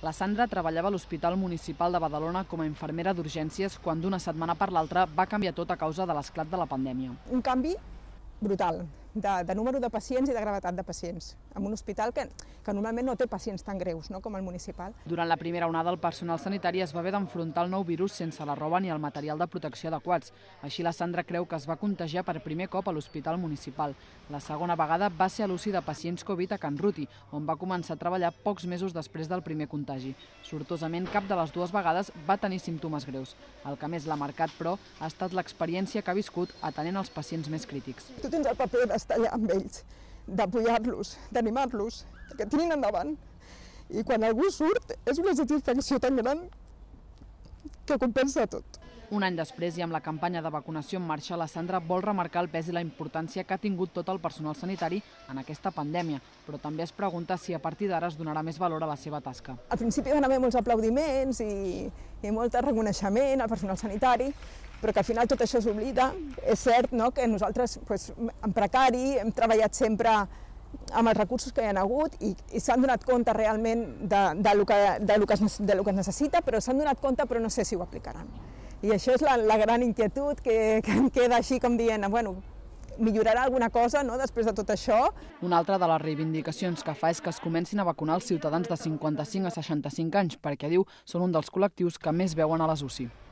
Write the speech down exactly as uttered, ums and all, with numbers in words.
La Sandra treballava a l'Hospital Municipal de Badalona com a infermera d'urgències quan d'una setmana per l'altra va canviar tot a causa de l'esclat de la pandèmia. Un canvi brutal de, de número de pacients i de gravetat de pacients, en un hospital que, que normalment no té pacients tan greus, no, com el municipal. Durant la primera onada, el personal sanitari es va haver d'enfrontar el nou virus sense la roba ni el material de protecció adequats. Així, la Sandra creu que es va contagiar per primer cop a l'Hospital Municipal. La segona vegada va ser a l'U C I de pacients Covid a Can Ruti, on va començar a treballar pocs mesos després del primer contagi. Sortosament, cap de les dues vegades va tenir símptomes greus. El que més l'ha marcat, però, ha estat l'experiència que ha viscut atenent els pacients més crítics. Tu tens el paper d'estar allà amb ells, d'apoyar-los, d'animar-los, que tirin endavant. I quan algú surt, és una satisfacció tan gran que compensa tot. Un any després i amb la campanya de vacunació en marxa, la Sandra vol remarcar el pes i la importància que ha tingut tot el personal sanitari en aquesta pandèmia, però també es pregunta si a partir d'ara es donarà més valor a la seva tasca. Al principi van haver molts aplaudiments i, i molt reconeixement al personal sanitari, però que al final tot això s'oblida. És cert, no?, que nosaltres, pues, en precari, hem treballat sempre amb els recursos que hi ha hagut i, i s'han donat compte realment de, de, lo que, de, lo que es, de lo que es necessita, però s'han donat compte però no sé si ho aplicaran. I això és la, la gran inquietud que, que em queda així com dient, bueno, millorarà alguna cosa, no?, després de tot això. Una altra de les reivindicacions que fa és que es comencin a vacunar els ciutadans de cinquanta-cinc a seixanta-cinc anys, perquè, diu, són un dels col·lectius que més veuen a les U C I.